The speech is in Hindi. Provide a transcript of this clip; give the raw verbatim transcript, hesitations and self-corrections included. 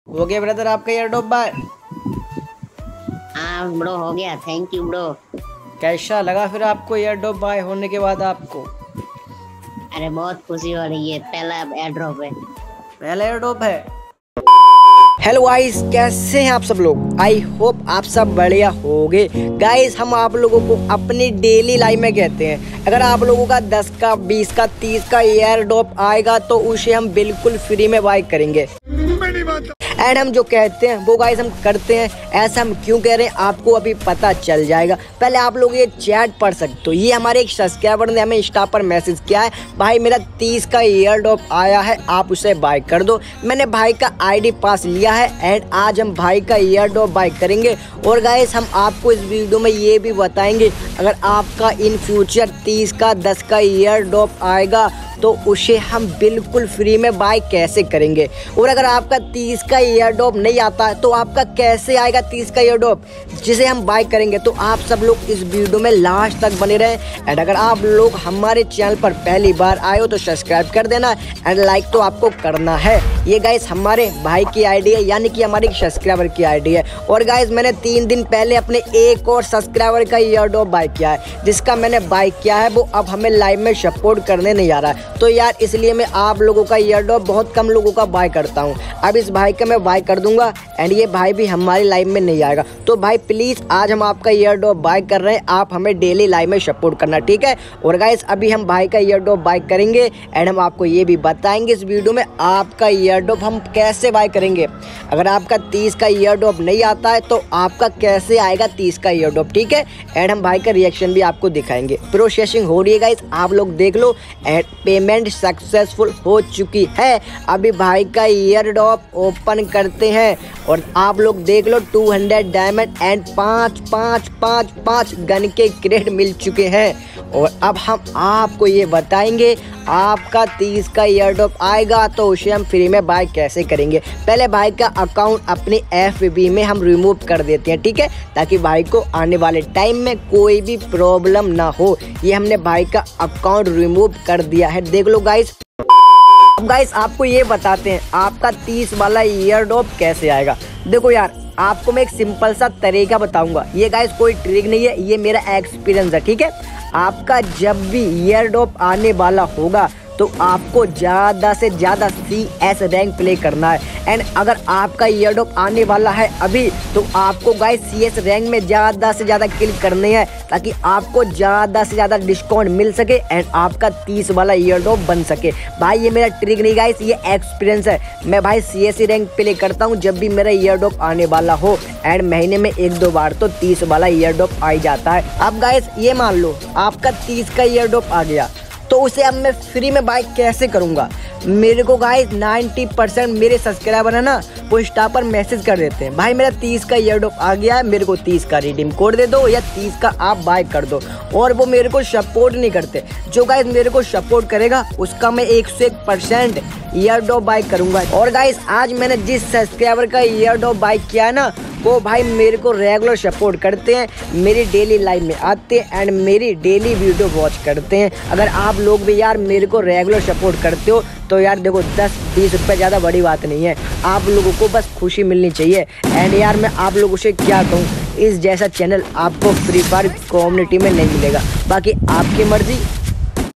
हो गया ब्रदर आपका एयर ड्रॉप बाय। हाँ ब्रो हो गया, थैंक यू ब्रो। कैसा लगा फिर आपको एयर ड्रॉप बाय होने के बाद आपको? अरे बहुत खुशी हो रही है, पहला एयर ड्रॉप है। पहला एयर ड्रॉप है। हेलो गाइस, कैसे हैं आप सब लोग? आई होप आप सब बढ़िया होंगे। गाइस हम आप लोगों को अपनी डेली लाइफ में कहते हैं, अगर आप लोगों का दस का बीस का तीस का एयर ड्रॉप आएगा तो उसे हम बिल्कुल फ्री में बाय करेंगे। एंड हम जो कहते हैं वो गाइस हम करते हैं। ऐसा हम क्यों कह रहे हैं आपको अभी पता चल जाएगा। पहले आप लोग ये चैट पढ़ सकते हो। ये हमारे एक सब्सक्राइबर ने हमें इंस्टा पर मैसेज किया है, भाई मेरा तीस का एयर ड्रॉप आया है, आप उसे बाय कर दो। मैंने भाई का आईडी पास लिया है एंड आज हम भाई का एयर ड्रॉप बाय करेंगे। और गाइस हम आपको इस वीडियो में ये भी बताएंगे, अगर आपका इन फ्यूचर तीस का दस का एयर ड्रॉप आएगा तो उसे हम बिल्कुल फ्री में बाय कैसे करेंगे। और अगर आपका तीस का एयर ड्रॉप नहीं आता है तो आपका कैसे आएगा तीस का एयर ड्रॉप जिसे हम बाय करेंगे। तो आप सब लोग इस वीडियो में लास्ट तक बने रहें। एंड अगर आप लोग हमारे चैनल पर पहली बार आए हो तो सब्सक्राइब कर देना एंड लाइक तो आपको करना है। ये गाइस हमारे भाई की आईडी है, यानी कि हमारे सब्सक्राइबर की आईडी है। और गाइस मैंने तीन दिन पहले अपने एक और सब्सक्राइबर का एयर ड्रॉप बाय किया है, जिसका मैंने बाय किया है वो अब हमें लाइव में सपोर्ट करने नहीं आ रहा है। तो यार इसलिए मैं आप लोगों का एयर ड्रॉप बहुत कम लोगों का बाय करता हूँ। अब इस भाई का मैं बाय कर दूंगा एंड ये भाई भी हमारी लाइव में नहीं आएगा। तो भाई प्लीज आज हम आपका एयर ड्रॉप बाय कर रहे हैं, आप हमें डेली लाइव में सपोर्ट करना, ठीक है। और गाइस अभी हम भाई का एयर ड्रॉप बाय करेंगे एंड हम आपको ये भी बताएंगे इस वीडियो में आपका एयर ड्रॉप हम कैसे बाय करेंगे। अगर आपका तीस का एयर ड्रॉप नहीं आता है तो आपका कैसे आएगा तीस का एयर ड्रॉप, ठीक है। एंड हम भाई का रिएक्शन भी आपको दिखाएंगे। प्रोसेसिंग हो रही है गाइस, आप लोग देख लो। एंड पेमेंट सक्सेसफुल हो चुकी है। अभी भाई का एयर ड्रॉप ओपन करते हैं और आप लोग देख लो टू हंड्रेड डायमंड एंड पाँच पाँच पाँच पाँच गन के क्रेड मिल चुके हैं। और अब हम आपको ये बताएंगे आपका तीस का एयर ड्रॉप आएगा तो उसे हम फ्री में बाय कैसे करेंगे। पहले भाई का अकाउंट अपने एफ बी में हम रिमूव कर देते हैं, ठीक है, ताकि भाई को आने वाले टाइम में कोई भी प्रॉब्लम ना हो। ये हमने भाई का अकाउंट रिमूव कर दिया है, देख लो गाइस। अब गाइस आपको ये बताते हैं आपका तीस वाला एयर ड्रॉप कैसे आएगा। देखो यार आपको मैं एक सिंपल सा तरीका बताऊंगा। ये गाइस कोई ट्रिक नहीं है, ये मेरा एक्सपीरियंस है, ठीक है। आपका जब भी एयर ड्रॉप आने वाला होगा तो आपको ज़्यादा से ज़्यादा सी एस रैंक प्ले करना है। एंड अगर आपका एयर ड्रॉप आने वाला है अभी तो आपको गाइस सी एस रैंक में ज़्यादा से ज़्यादा किल करने हैं, ताकि आपको ज़्यादा से ज़्यादा डिस्काउंट मिल सके एंड आपका तीस वाला एयर ड्रॉप बन सके। भाई ये मेरा ट्रिक नहीं गाइस, ये एक्सपीरियंस है। मैं भाई सी एस रैंक प्ले करता हूँ जब भी मेरा एयर ड्रॉप आने वाला हो एंड महीने में एक दो बार तो तीस वाला एयर ड्रॉप आ जाता है। अब गाइस ये मान लो आपका तीस का एयर ड्रॉप आ गया तो उसे अब मैं फ्री में बाय कैसे करूंगा। मेरे को गाइस नाइन्टी परसेंट मेरे सब्सक्राइबर है ना वो इंस्टा पर मैसेज कर देते हैं, भाई मेरा तीस का एयर ड्रॉप आ गया है, मेरे को तीस का रिडीम कोड दे दो या तीस का आप बाय कर दो। और वो मेरे को सपोर्ट नहीं करते। जो गाइस मेरे को सपोर्ट करेगा उसका मैं एक सौ एक परसेंट एयर ड्रॉप बाय करूंगा। और गाइस आज मैंने जिस सब्सक्राइबर का एयर ड्रॉप बाय किया है ना वो भाई मेरे को रेगुलर सपोर्ट करते हैं, मेरी डेली लाइफ में आते हैं एंड मेरी डेली वीडियो वॉच करते हैं। अगर आप लोग भी यार मेरे को रेगुलर सपोर्ट करते हो तो यार देखो दस बीस रुपये ज़्यादा बड़ी बात नहीं है, आप लोगों को बस खुशी मिलनी चाहिए। एंड यार मैं आप लोगों से क्या कहूँ, इस जैसा चैनल आपको फ्री फायर कम्युनिटी में नहीं मिलेगा। बाकी आपकी मर्जी,